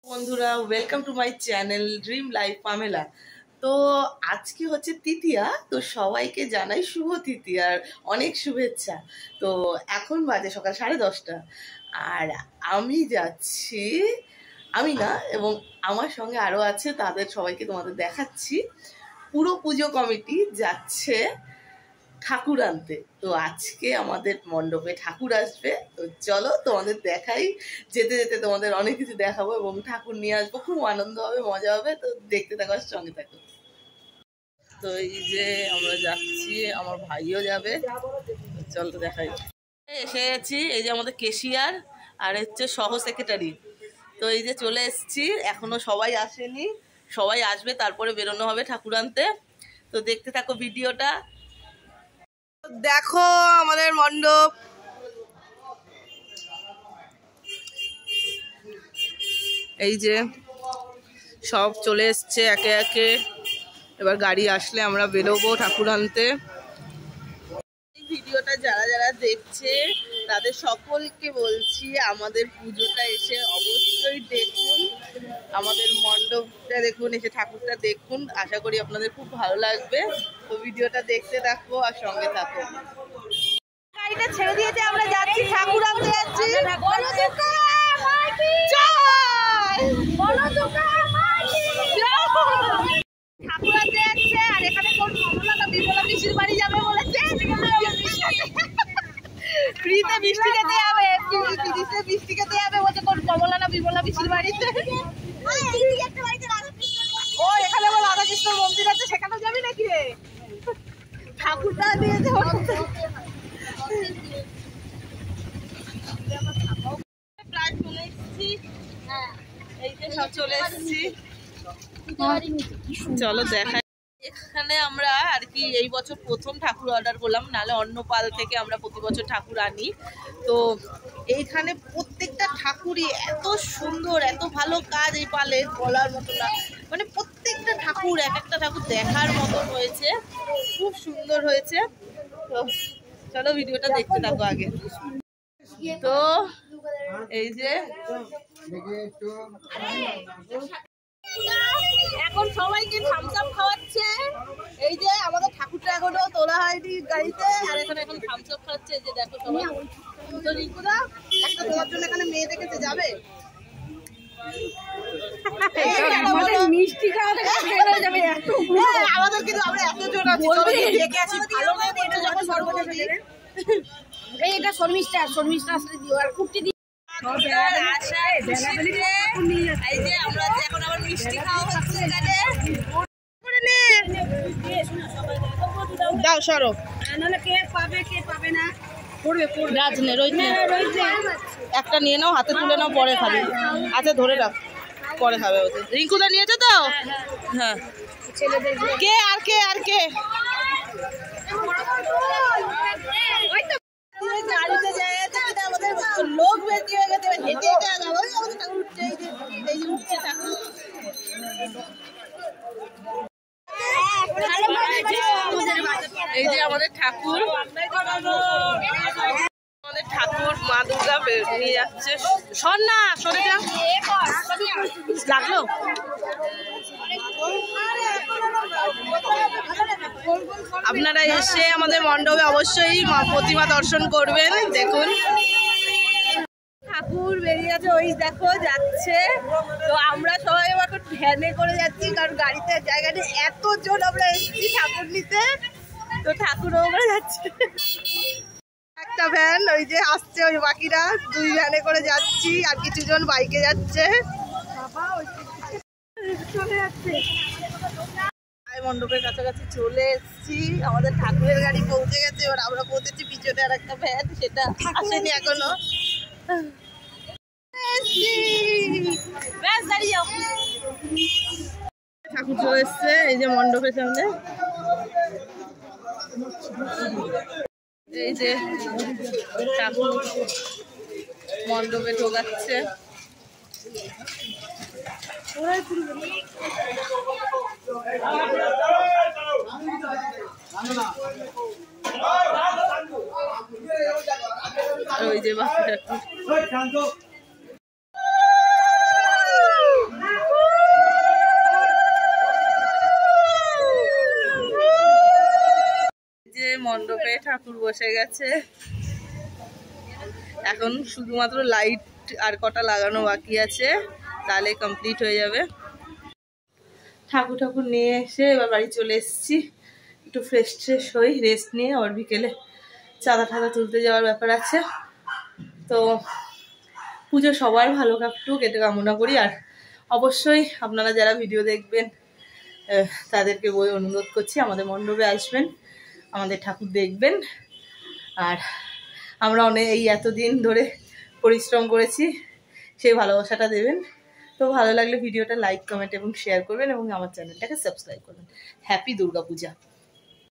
বন্ধুরা welcome to my channel dream life Pamela. তো আজকে হচ্ছে তৃতীয়া, তো সবাইকে জানাই শুভ তৃতীয়ার অনেক শুভেচ্ছা। তো এখন বাজে সকাল 10:30 আর আমি যাচ্ছি, আমি না এবং আমার সঙ্গে আরও আছে, তাদের সবাইকে তোমাদের দেখাচ্ছি। পুরো পুজো কমিটি যাচ্ছে ঠাকুর আনতে। তো আজকে আমাদের মণ্ডপে ঠাকুর আসবে, তো চলো তোমাদের দেখাই। যেতে যেতে তোমাদের অনেক কিছু দেখাবো এবং ঠাকুর নিয়ে আসবো, খুব আনন্দ হবে, মজা হবে। তো দেখতে থাকো, সঙ্গে থাকো। তো এই যে আমরা যাচ্ছি, আমার ভাইও যাবে, চলো দেখাই। এসে গেছি, এই যে আমাদের কেশিয়ার আর হচ্ছে সহ সেক্রেটারি। তো এই যে চলে এসেছি, এখনো সবাই আসেনি, সবাই আসবে তারপরে বেরোনো হবে ঠাকুর আনতে। তো দেখতে থাকো ভিডিওটা। দেখো আমাদের মণ্ডপ, এই যে সব চলে এসছে একে একে। এবার গাড়ি আসলে আমরা বেরোবো ঠাকুর আনতে। এই ভিডিওটা যারা যারা দেখছে তাদের সকলকে বলছি, আমাদের পুজোটা এসে অবশ্যই দেখুন, আমাদের মণ্ডপটা দেখুন, এসে ঠাকুরটা দেখুন। আশা করি আপনাদের খুব ভালো লাগবে। তো ভিডিওটা দেখতে থাকো আর সঙ্গে থাকো। গাড়িটা ছেড়ে দিয়েছে, আমরা যাচ্ছি ঠাকুর আনতে যাচ্ছি। ঠাকুর আনতে যাচ্ছে আর এখানে কোন কমলা বিমলা পিসির বাড়ি যাবে বলেছে, ফ্রিতে মিষ্টি খেতে যাবে, ফ্রিতে মিষ্টি খেতে যাবে বলছে কোন কমলা না বিমলা পিসির বাড়িতে। ও এখানে আবার রাধাকৃষ্ণের মন্দির আছে, সেখানেও যাবি নাকি রে? ঠাকুরটা দিয়ে প্রায় চলে এসেছি, এই যে সব চলে এসেছি, চলো দেখাই। এখানে আমরা আর কি এই বছর প্রথম ঠাকুর অর্ডার করলাম, নাহলে অন্য পাল থেকে আমরা প্রতি বছর ঠাকুর আনি। তো এইখানে প্রত্যেকটা ঠাকুরই এত সুন্দর, এত ভালো কাজ এই পালের, বলার মতো না। মানে প্রত্যেকটা ঠাকুর, এক একটা ঠাকুর দেখার মতন হয়েছে, খুব সুন্দর হয়েছে। তো চলো ভিডিওটা দেখতে থাকো আগে। তো এই যে এখন সবাইকে থামস আপ খাওয়াচ্ছে, এই যে আমাদের ঠাকুরটা এখনো তোলা হয়নি গাড়িতে, আর এখানে এখন থামস আপ খাওয়াচ্ছে। এই যে দেখো সবাই। তো রিঙ্কুদা একটা তোমার জন্য এখানে মেয়ে দেখেছে, যাবে? মিষ্টি খাওয়াতে যাবে আমাদের, কিন্তু আমরা এতজন আছি, দেখে আছি ভালো মেয়ে দেখে যখন সর্বজনী। এটা শর্মিষ্ঠা, শর্মিষ্ঠা আসলে দিও আর কুট্টি দিও। এই যে আমরা এখন আবার মিষ্টি খাওয়া হচ্ছে এখানে। দাও সরো, নাহলে কে পাবে কে পাবে না। একটা নিয়ে নাও, হাতে তুলে নাও, পরে খাবে। আচ্ছা ধরে রাখ, পরে খাবে। রিঙ্কুদা নিয়েছো তো? হ্যাঁ। কে আর কে আর কে? গাড়িতে যায় আমাদের লোক বেশি হয়ে গেছে, হেঁটে উঠছে ঠাকুর। এই যে আমাদের ঠাকুর, আমাদের ঠাকুর মা দুর্গা নিয়ে যাচ্ছে। সর না, সরে যা, লাগলো। আপনারা এসে আমাদের মণ্ডপে অবশ্যই প্রতিমা দর্শন করবেন। দেখুন ঠাকুর বেরিয়ে গেছে, ওই দেখো যাচ্ছে। তো আমরা সবাই এখন ভ্যানে করে যাচ্ছি, কারণ গাড়িতে জায়গা নেই, এতজন আমরা এসেছি ঠাকুর নিতে। তো ঠাকুরও ওখানে যাচ্ছে, একটা ভ্যান ওই যে আসছে, ওই বাকিরা দুই ভ্যানে করে যাচ্ছি, আর কিছু জন বাইকে যাচ্ছে। চলে যাচ্ছে মণ্ডপের কাছাকাছি, চলে এসেছি। আমাদের ঠাকুরের গাড়ি পৌঁছে গেছে, এবার আমরা পৌঁছেছি। পিছনে আর একটা ভ্যান, সেটা আসেনি এখনো। ঠাকুর চলে এসছে এই যে মণ্ডপের সামনে। এই যে ঠাকুর মণ্ডপে ঢোকাচ্ছে। ওই যে বাচ্চা মণ্ডপে ঠাকুর বসে গেছে। এখন শুধুমাত্র লাইট আর কটা লাগানো বাকি আছে, তাহলে কমপ্লিট হয়ে যাবে। ঠাকুর ঠাকুর নিয়ে এসে এবার বাড়ি চলে এসেছি, একটু ফ্রেশ ট্রেশ হই, রেস্ট নিয়ে আবার বিকেলে চাঁদা ঠাদা তুলতে যাওয়ার ব্যাপার আছে। তো পুজো সবার ভালো কাটুক এটা কামনা করি। আর অবশ্যই আপনারা যারা ভিডিও দেখবেন তাদেরকে অনুরোধ করছি আমাদের মণ্ডপে আসবেন, আমাদের ঠাকুর দেখবেন। আর আমরা এই এতদিন ধরে পরিশ্রম করেছি, সেই ভালোবাসাটা দেবেন। তো ভালো লাগলে ভিডিওটা লাইক, কমেন্ট এবং শেয়ার করবেন এবং আমার চ্যানেলটাকে সাবস্ক্রাইব করবেন। হ্যাপি দুর্গা পূজা।